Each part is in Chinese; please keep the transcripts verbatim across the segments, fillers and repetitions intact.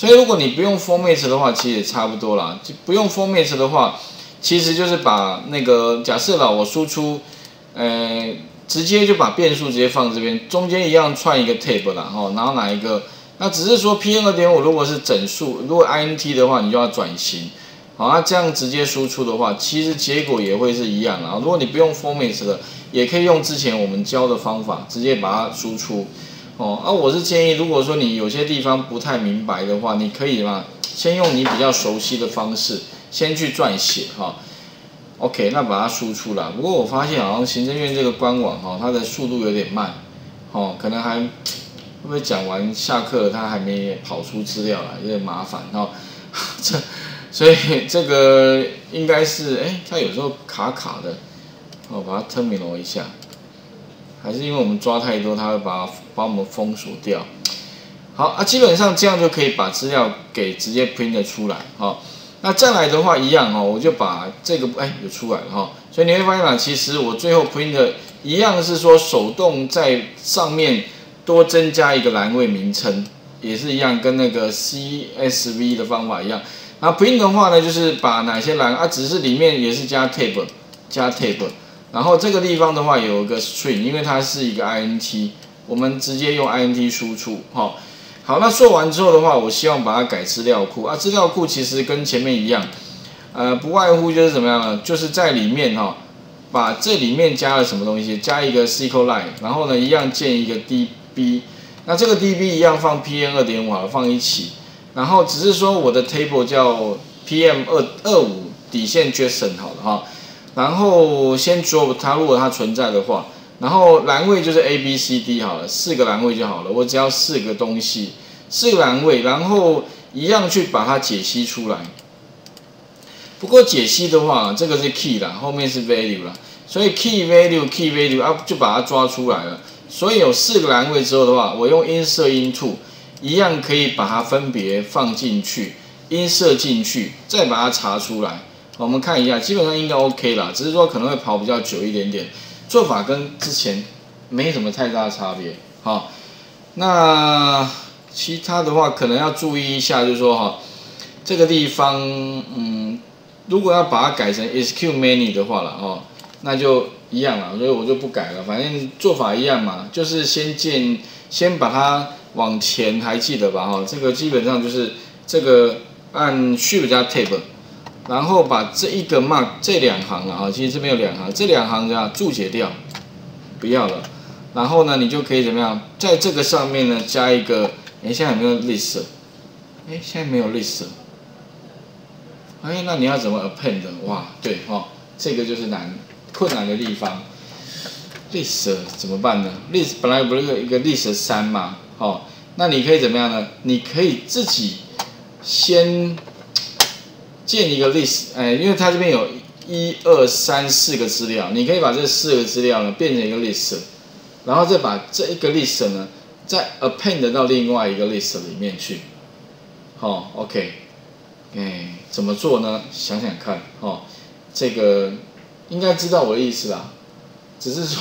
所以如果你不用 format 的话，其实也差不多啦。不用 format 的话，其实就是把那个假设啦，我输出，呃，直接就把变数直接放这边，中间一样串一个 tab 啦，哈，然后哪一个？那只是说 P N 二点五 如果是整数，如果 I N T 的话，你就要转型。好，那这样直接输出的话，其实结果也会是一样啊。如果你不用 format 的，也可以用之前我们教的方法，直接把它输出。哦，啊，我是建议，如果说你有些地方不太明白的话，你可以嘛，先用你比较熟悉的方式，先去撰写哈。OK， 那把它输出了。不过我发现好像行政院这个官网哈，它的速度有点慢，哦，可能还会不会讲完下课他还没跑出资料来，有点麻烦哈。这所以这个应该是，哎，它有时候卡卡的，我把它 terminal 一下。还是因为我们抓太多，它会把把我们封锁掉。好啊，基本上这样就可以把资料给直接 print 的出来。好，那再来的话一样哦，我就把这个哎有出来了哈。所以你会发现啊，其实我最后 print 的一样是说手动在上面多增加一个栏位名称，也是一样，跟那个 C S V 的方法一样。那 print 的话呢，就是把哪些栏啊，只是里面也是加 tab 加 tab。然后这个地方的话有一个 string， 因为它是一个 I N T， 我们直接用 I N T 输出。好，好，那做完之后的话，我希望把它改资料库啊。资料库其实跟前面一样，呃，不外乎就是怎么样呢？就是在里面哈、哦，把这里面加了什么东西，加一个 S Q L line， 然后呢一样建一个 D B， 那这个 D B 一样放 P M 二点五 好了，放一起。然后只是说我的 table 叫 P M 二二五底线 JSON 好了哈。然后先 drop 它，如果它存在的话，然后栏位就是 A B C D 好了，四个栏位就好了。我只要四个东西，四个栏位，然后一样去把它解析出来。不过解析的话，这个是 key 啦，后面是 value 啦，所以 key value key value 啊就把它抓出来了。所以有四个栏位之后的话，我用 insert into 一样可以把它分别放进去 ，insert 进去，再把它查出来。我们看一下，基本上应该 OK 啦，只是说可能会跑比较久一点点，做法跟之前没什么太大的差别。好，那其他的话可能要注意一下，就是说哈，这个地方，嗯，如果要把它改成 S Q many 的话了哦，那就一样了，所以我就不改了，反正做法一样嘛，就是先建，先把它往前，还记得吧？哈，这个基本上就是这个按 Shift 加 Tab。然后把这一个 mark 这两行啊，其实这边有两行，这两行这样注解掉，不要了。然后呢，你就可以怎么样，在这个上面呢加一个，哎，现在有没有 list？ 哎，现在没有 list。哎，那你要怎么 append？ 哇，对哦，这个就是难困难的地方。list 怎么办呢 ？list 本来不是一个 list 三嘛，哦，那你可以怎么样呢？你可以自己先建一个 list， 哎，因为它这边有一二三四个资料，你可以把这四个资料呢变成一个 list， 然后再把这一个 list 呢再 append 到另外一个 list 里面去。好、哦、，OK， 哎，怎么做呢？想想看，哦，这个应该知道我的意思啦，只是说，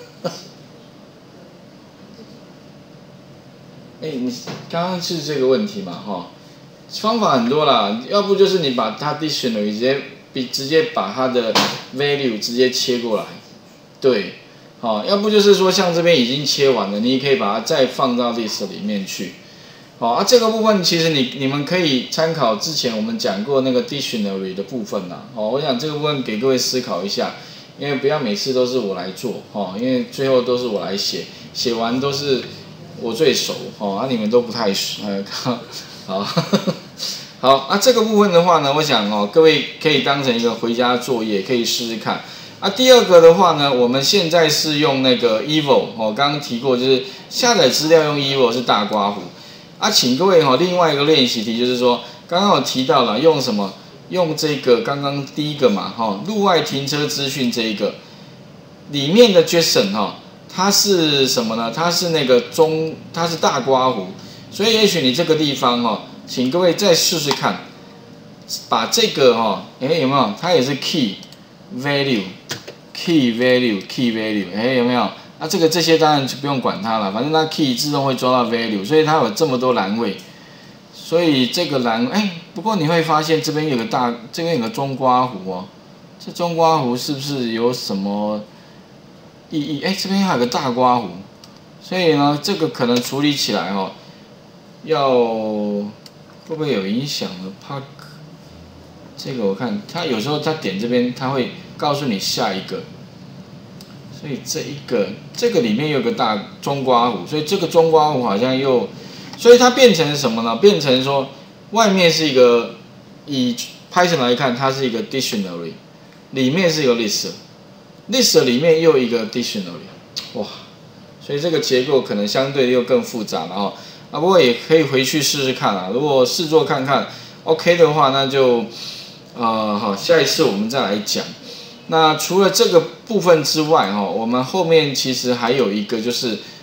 哎，你刚刚是这个问题嘛，哈、哦。方法很多啦，要不就是你把它 dictionary 直接比直接把它的 value 直接切过来，对，好、哦，要不就是说像这边已经切完了，你也可以把它再放到 list 里面去，好、哦、啊，这个部分其实你你们可以参考之前我们讲过那个 dictionary 的部分啦，哦，我想这个部分给各位思考一下，因为不要每次都是我来做，哦，因为最后都是我来写，写完都是我最熟，哦，啊你们都不太熟，呃，好。好啊，这个部分的话呢，我想哦，各位可以当成一个回家作业，可以试试看。啊，第二个的话呢，我们现在是用那个 Evo 哦，刚刚提过，就是下载资料用 Evo 是大刮胡。啊，请各位哈、哦，另外一个练习题就是说，刚刚有提到了用什么？用这个刚刚第一个嘛，哈、哦，路外停车资讯这一个里面的 JSON 哈、哦，它是什么呢？它是那个中，它是大刮胡，所以也许你这个地方哈、哦。请各位再试试看，把这个哈、哦，哎有没有？它也是 key value，key value，key value， 哎有没有？那、啊、这个这些当然就不用管它了，反正它 key 自动会抓到 value， 所以它有这么多栏位。 所以这个栏，哎，不过你会发现这边有个大，这边有个中刮弧哦，这中刮弧是不是有什么意义？哎，这边还有个大刮弧，所以呢，这个可能处理起来哦，要会不会有影响呢 ？Park 这个我看它有时候它点这边，它会告诉你下一个。所以这一个，这个里面有个大中刮弧，所以这个中刮弧好像又，所以它变成什么呢？变成说，外面是一个以 Python 来看，它是一个 dictionary， 里面是一个 list，list 里面又一个 dictionary， 哇，所以这个结构可能相对又更复杂了哈。啊，不过也可以回去试试看啊。如果试做看看 OK 的话，那就呃好，下一次我们再来讲。那除了这个部分之外，哈，我们后面其实还有一个就是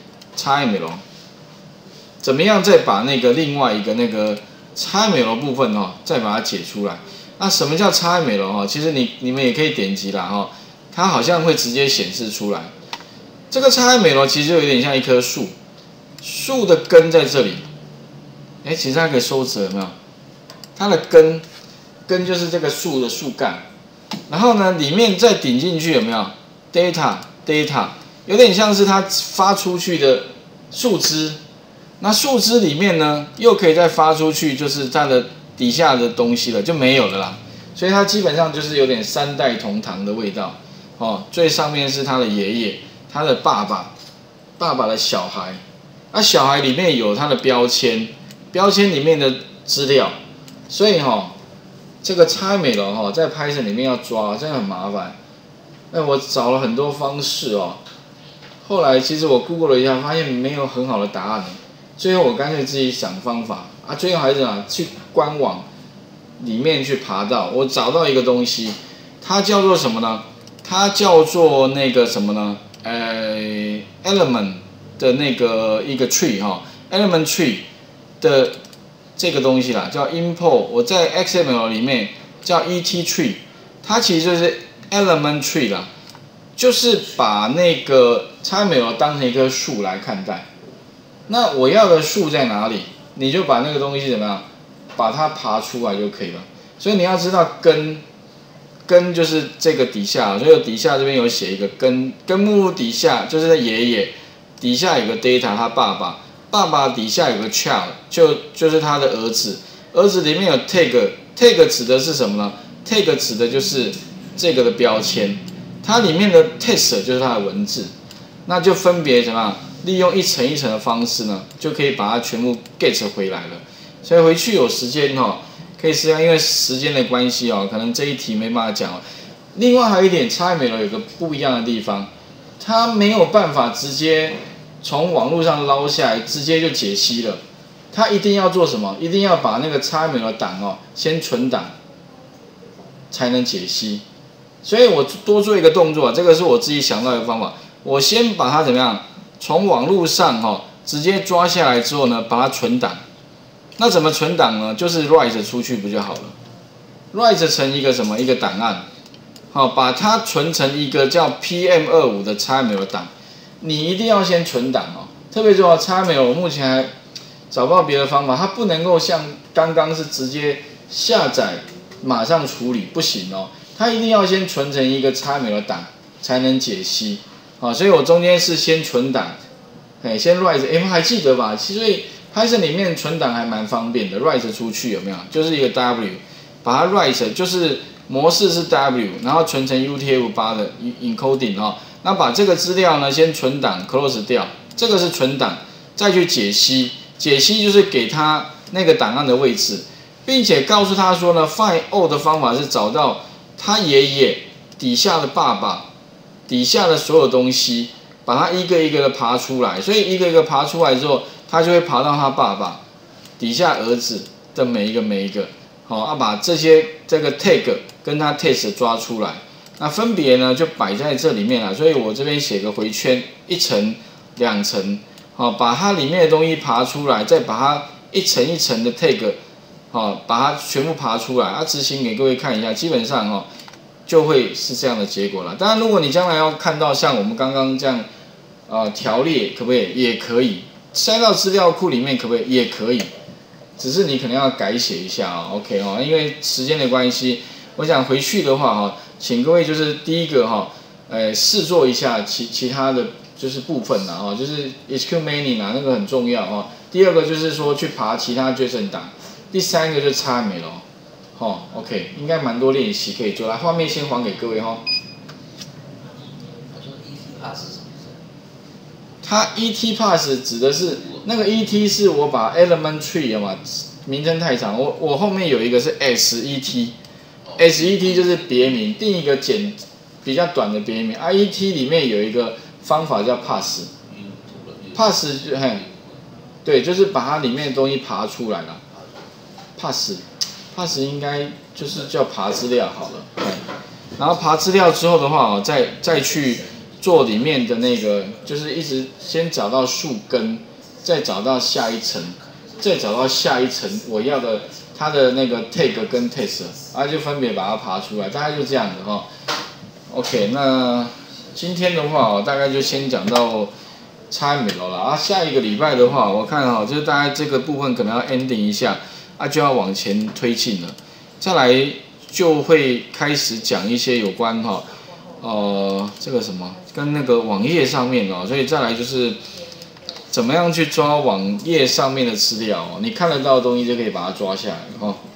X M L， 怎么样再把那个另外一个那个 X M L 部分哈，再把它解出来。那什么叫 X M L 哈？其实你你们也可以点击啦哈，它好像会直接显示出来。这个 X M L 其实就有点像一棵树，树的根在这里，哎，其实它可以收折有没有？它的根根就是这个树的树干。然后呢，里面再顶进去有没有 data data， 有点像是它发出去的树枝，那树枝里面呢又可以再发出去，就是它的底下的东西了，就没有了啦。所以它基本上就是有点三代同堂的味道哦。最上面是他的爷爷，他的爸爸，爸爸的小孩，那、啊、小孩里面有他的标签，标签里面的资料，所以哈、哦。这个 X M L 哈，在 Python 里面要抓，真的很麻烦。那我找了很多方式哦，后来其实我 Google 了一下，发现没有很好的答案。最后我干脆自己想方法啊，最后还是啊去官网里面去爬到，我找到一个东西，它叫做什么呢？它叫做那个什么呢？呃 ，element 的那个一个 tree 哈 ，element tree 的。这个东西啦，叫 import， 我在 X M L 里面叫 et tree， 它其实就是 element tree 啦，就是把那个 X M L 当成一棵树来看待。那我要的树在哪里？你就把那个东西怎么样，把它爬出来就可以了。所以你要知道根，根就是这个底下，所以底下这边有写一个根，根目录底下就是爷爷，底下有个 data， 他爸爸。爸爸底下有个 child， 就就是他的儿子，儿子里面有 tag，tag 指的是什么呢 ？tag 指的就是这个的标签，它里面的 text 就是它的文字，那就分别怎么样利用一层一层的方式呢，就可以把它全部 get 回来了。所以回去有时间哈、哦，可以试下，因为时间的关系哦，可能这一题没办法讲哦。另外还有一点 X M L 有个不一样的地方，它没有办法直接。从网络上捞下来，直接就解析了。他一定要做什么？一定要把那个 X M L 的档哦，先存档，才能解析。所以我多做一个动作，这个是我自己想到的方法。我先把它怎么样？从网络上哈、哦，直接抓下来之后呢，把它存档。那怎么存档呢？就是 write 出去不就好了 ？write 成一个什么？一个档案，好，把它存成一个叫 P M 二十五 的 X M L 档。你一定要先存档哦，特别重要。X M L 我目前还找不到别的方法，它不能够像刚刚是直接下载马上处理，不行哦。它一定要先存成一个 X M L 档才能解析，啊，所以我中间是先存档，哎，先 write， 哎，还记得吧？其实 Python 里面存档还蛮方便的 ，write 出去有没有？就是一个 W， 把它 write 就是模式是 W， 然后存成 U T F 八 的 encoding 哈。那把这个资料呢，先存档 close 掉，这个是存档，再去解析，解析就是给他那个档案的位置，并且告诉他说呢 ，find all 的方法是找到他爷爷底下的爸爸底下的所有东西，把它一个一个的爬出来，所以一个一个爬出来之后，他就会爬到他爸爸底下儿子的每一个每一个，好、哦，要、啊、把这些这个 tag 跟他 text 抓出来。那分别呢就摆在这里面了，所以我这边写个回圈，一层、两层，好，把它里面的东西爬出来，再把它一层一层的 tag， 好，把它全部爬出来，啊，执行给各位看一下，基本上哦就会是这样的结果了。当然，如果你将来要看到像我们刚刚这样，呃，条列可不可以？也可以，塞到资料库里面可不可以？也可以。 只是你可能要改写一下啊 ，OK 哦，因为时间的关系，我想回去的话哈，请各位就是第一个哈，呃，试做一下其其他的就是部分啦哈，就是 H Q Many 啊那个很重要哈。第二个就是说去爬其他 JSON 档，第三个就是 X M L， 哦 ，OK， 应该蛮多练习可以做。来，画面先还给各位哈。它 E T pass 指的是那个 E T 是我把 element tree 嘛，名称太长，我我后面有一个是 S E T，S E T 就是别名，定一个简比较短的别名。I E T 里面有一个方法叫 pass，pass 就嘿，对，就是把它里面的东西爬出来了。pass，pass 应该就是叫爬资料好了，然后爬资料之后的话，再再去。做里面的那个，就是一直先找到树根，再找到下一层，再找到下一层我要的它的那个 tag 跟 test， 啊就分别把它爬出来，大概就这样子哈。OK， 那今天的话，大概就先讲到 X M L 了啊。下一个礼拜的话，我看哈，就是大概这个部分可能要 ending 一下，啊就要往前推进了，再来就会开始讲一些有关哈。呃，这个什么跟那个网页上面哦，所以再来就是怎么样去抓网页上面的资料哦，你看得到的东西就可以把它抓下来哈。